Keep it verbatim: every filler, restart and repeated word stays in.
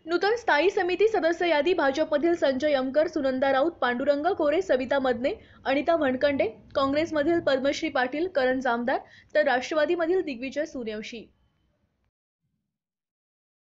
नूतन स्थायी समिती सदस्य यादी भाजपमधील संजय यमकर, सुनंदा राऊत, पांडुरंग कोरे, सविता मदने, अनिता वनखंडे, काँग्रेसमधील पद्मश्री पाटील, करण जामदार तर राष्ट्रवादीमधील दिग्विजय सूर्यवंशी।